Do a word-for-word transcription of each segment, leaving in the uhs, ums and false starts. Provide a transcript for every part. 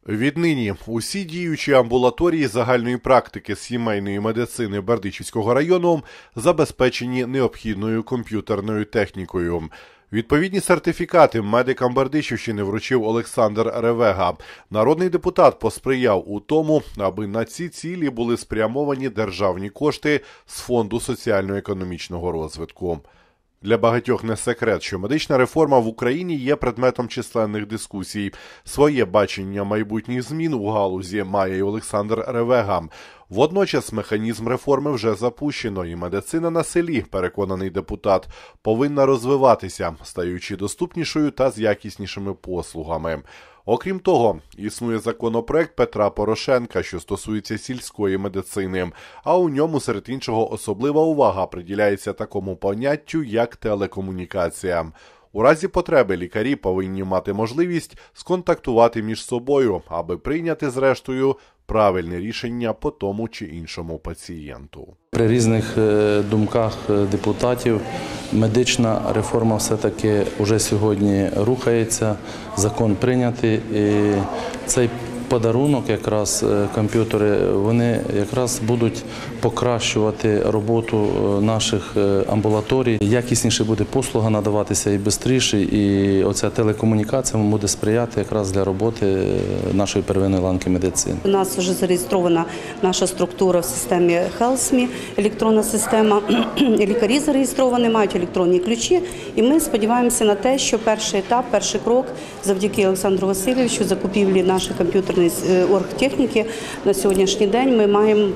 Віднині усі діючі амбулаторії загальної практики сімейної медицини Бердичівського району забезпечені необхідною комп'ютерною технікою. Відповідні сертифікати медикам Бердичівщини вручив Олександр Ревега. Народний депутат посприяв у тому, аби на ці цілі були спрямовані державні кошти з Фонду соціально-економічного розвитку. Для багатьох не секрет, що медична реформа в Україні є предметом численних дискусій. Своє бачення майбутніх змін у галузі має й Олександр Ревега. Водночас механізм реформи вже запущено, і медицина на селі, переконаний депутат, повинна розвиватися, стаючи доступнішою та з якіснішими послугами. Окрім того, існує законопроект Петра Порошенка, що стосується сільської медицини, а у ньому, серед іншого, особлива увага приділяється такому поняттю, як телекомунікація. У разі потреби лікарі повинні мати можливість сконтактувати між собою, аби прийняти, зрештою, правильне рішення по тому чи іншому пацієнту. При різних думках депутатів медична реформа все-таки вже сьогодні рухається, закон прийнятий. І цей подарунок, якраз комп'ютери, вони якраз будуть покращувати роботу наших амбулаторій. Якісніше буде послуга надаватися і швидше, і оця телекомунікація буде сприяти якраз для роботи нашої первинної ланки медицини. У нас вже зареєстрована наша структура в системі HealthMe, електронна система. Лікарі зареєстровані, мають електронні ключі, і ми сподіваємося на те, що перший етап, перший крок завдяки Олександру Васильовичу закупівлі нашої комп'ютерної оргтехніки на сьогоднішній день ми маємо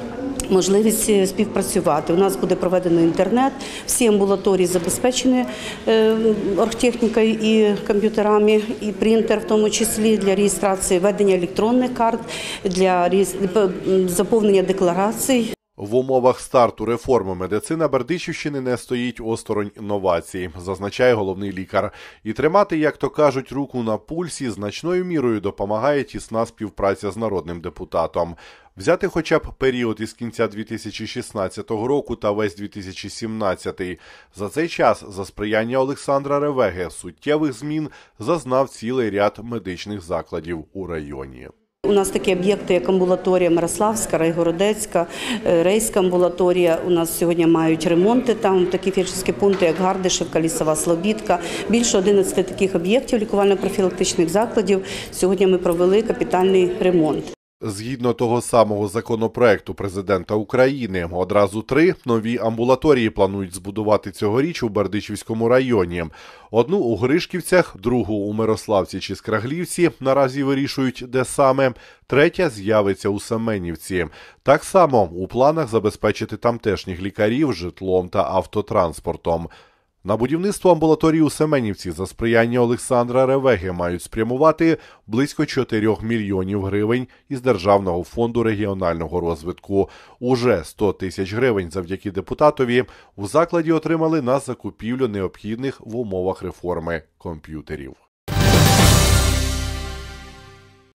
можливість співпрацювати. У нас буде проведено інтернет, всі амбулаторії забезпечені оргтехнікою і комп'ютерами, і принтер в тому числі для реєстрації, ведення електронних карт, для заповнення декларацій. В умовах старту реформи медицина Бердичівщини не стоїть осторонь інновацій, зазначає головний лікар. І тримати, як то кажуть, руку на пульсі значною мірою допомагає тісна співпраця з народним депутатом. Взяти хоча б період із кінця дві тисячі шістнадцятого року та весь дві тисячі сімнадцятий. За цей час, за сприяння Олександра Ревеги, суттєвих змін зазнав цілий ряд медичних закладів у районі. У нас такі об'єкти, як амбулаторія Мирославська, Райгородецька, Рейська амбулаторія. У нас сьогодні мають ремонти, там такі фельдшерські пункти, як Гардишівка, Лісова Слобідка. Більше одинадцяти таких об'єктів лікувально-профілактичних закладів. Сьогодні ми провели капітальний ремонт. Згідно того самого законопроекту президента України, одразу три нові амбулаторії планують збудувати цьогоріч у Бердичівському районі. Одну у Гришківцях, другу у Мирославці чи Скраглівці, наразі вирішують, де саме, третя з'явиться у Семенівці. Так само у планах забезпечити тамтешніх лікарів житлом та автотранспортом. На будівництво амбулаторії у Семенівці за сприяння Олександра Ревеги мають спрямувати близько чотирьох мільйонів гривень із Державного фонду регіонального розвитку. Уже сто тисяч гривень завдяки депутатові у закладі отримали на закупівлю необхідних в умовах реформи комп'ютерів.